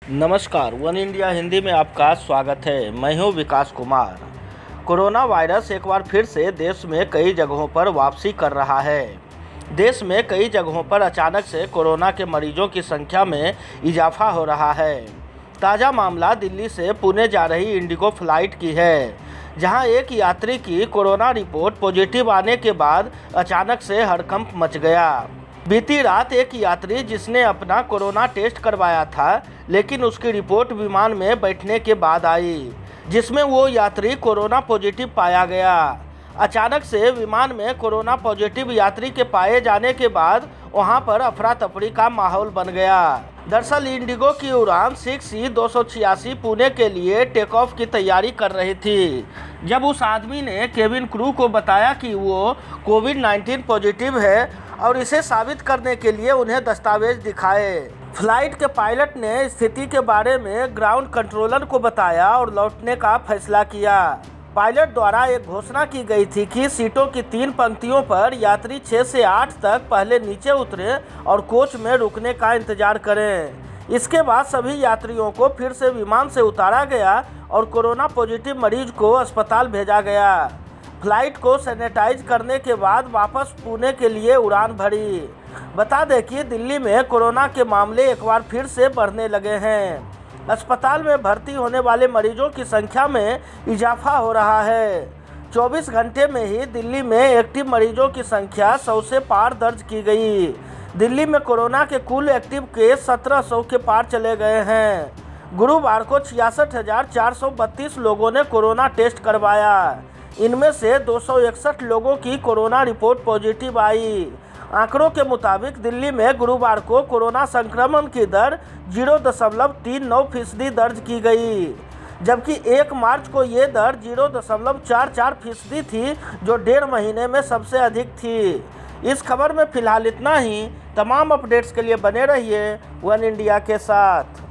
नमस्कार, one India Hindi में आपका स्वागत है। मैं हूं विकास कुमार। कोरोना वायरस एक बार फिर से देश में कई जगहों पर वापसी कर रहा है। देश में कई जगहों पर अचानक से कोरोना के मरीजों की संख्या में इजाफा हो रहा है। ताज़ा मामला दिल्ली से पुणे जा रही इंडिगो फ्लाइट की है, जहां एक यात्री की कोरोना रिपोर्ट पॉजिटिव आने के बाद अचानक से हड़कंप मच गया। बीती रात एक यात्री जिसने अपना कोरोना टेस्ट करवाया था, लेकिन उसकी रिपोर्ट विमान में बैठने के बाद आई, जिसमें वो यात्री कोरोना पॉजिटिव पाया गया। अचानक से विमान में कोरोना पॉजिटिव यात्री के पाए जाने के बाद वहां पर अफरा तफरी का माहौल बन गया। दरअसल इंडिगो की उड़ान 6C-286 पुणे के लिए टेक ऑफ की तैयारी कर रही थी, जब उस आदमी ने केबिन क्रू को बताया कि वो कोविड-19 पॉजिटिव है और इसे साबित करने के लिए उन्हें दस्तावेज दिखाए। फ्लाइट के पायलट ने स्थिति के बारे में ग्राउंड कंट्रोलर को बताया और लौटने का फैसला किया। पायलट द्वारा एक घोषणा की गई थी कि सीटों की 3 पंक्तियों पर यात्री 6 से 8 तक पहले नीचे उतरें और कोच में रुकने का इंतजार करें। इसके बाद सभी यात्रियों को फिर से विमान से उतारा गया और कोरोना पॉजिटिव मरीज को अस्पताल भेजा गया। फ्लाइट को सैनिटाइज करने के बाद वापस पुणे के लिए उड़ान भरी। बता दें कि दिल्ली में कोरोना के मामले एक बार फिर से बढ़ने लगे हैं। अस्पताल में भर्ती होने वाले मरीजों की संख्या में इजाफा हो रहा है। 24 घंटे में ही दिल्ली में एक्टिव मरीजों की संख्या 100 से पार दर्ज की गई। दिल्ली में कोरोना के कुल एक्टिव केस 1700 के पार चले गए हैं। गुरुवार को 66,432 लोगों ने कोरोना टेस्ट करवाया। इनमें से 261 लोगों की कोरोना रिपोर्ट पॉजिटिव आई। आंकड़ों के मुताबिक दिल्ली में गुरुवार को कोरोना संक्रमण की दर 0.39% दर्ज की गई, जबकि 1 मार्च को ये दर 0.44% थी, जो 1.5 महीने में सबसे अधिक थी। इस खबर में फिलहाल इतना ही। तमाम अपडेट्स के लिए बने रहिए वन इंडिया के साथ।